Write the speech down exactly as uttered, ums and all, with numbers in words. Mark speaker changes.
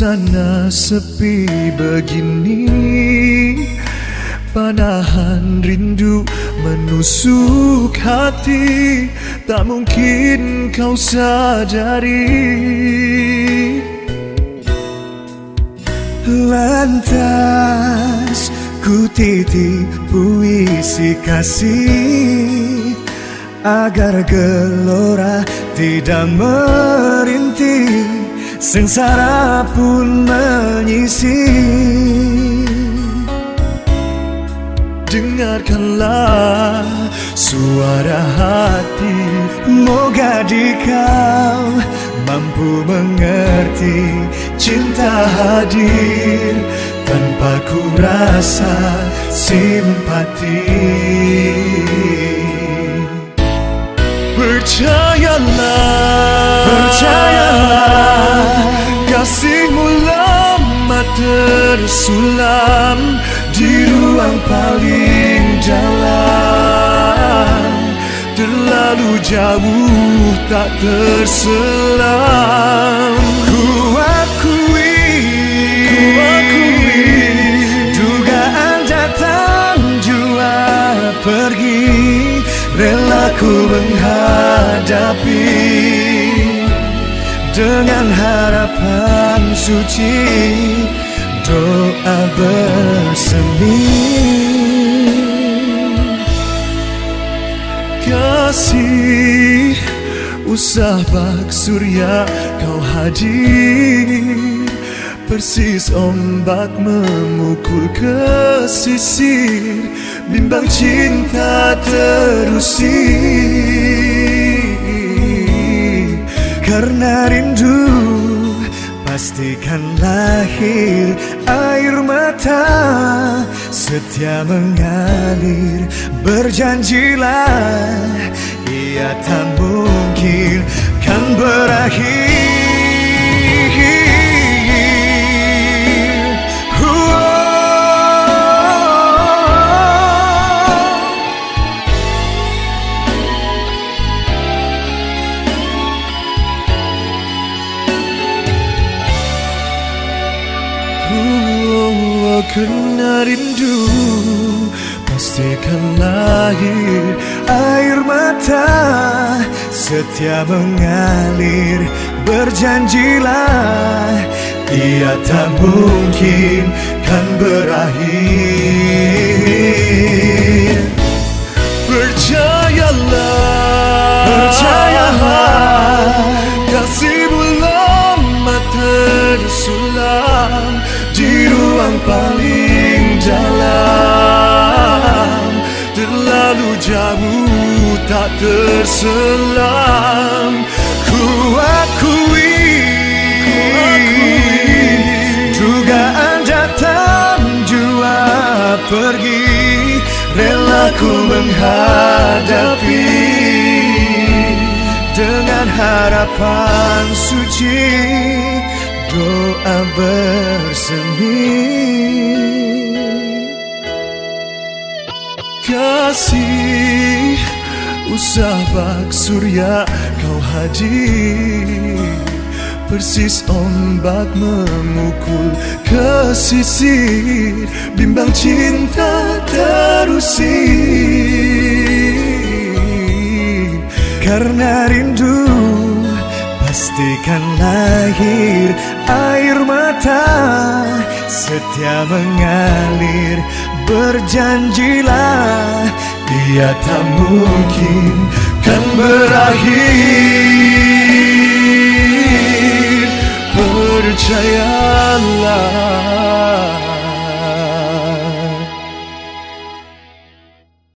Speaker 1: Suasana sepi begini, panahan rindu menusuk hati, tak mungkin kau sadari. Lantas ku titip puisi kasih, agar gelora tidak merintih, sengsara pun menyisih. Dengarkanlah suara hati, moga di kau mampu mengerti. Cinta hadir tanpa ku rasa simpati. Percayalah, percayalah, kasihmu lama tersulam di ruang paling dalam, terlalu jauh tak terselam. Ku akui, ku akui, dugaan datang jua pergi, rela ku menghadapi dengan harapan suci, doa bersemi. Kasih, usah bak surya kau hadir, persis ombak memukul ke sisir, bimbang cinta terusir. Karena rindu pastikan lahir air mata, setia mengalir, berjanjilah ia tak mungkin kan berakhir. Karena rindu pastikan lahir air mata, setia mengalir, berjanjilah ia tak mungkin kan berakhir. Percayalah, percayalah, kasihmu lama tersulam di ruang paling dalam, terlalu jauh tak terselam. Ku akui, ku akui, dugaan datang jua pergi, rela ku menghadapi dengan harapan suci, doa bersemi. Kasih, usah bak surya kau hadir, persis ombak memukul ke sisir, bimbang cinta terusir. Karena rindu pastikan lahir air mata, setia mengalir, berjanjilah ia tak mungkin kan berakhir. Percayalah.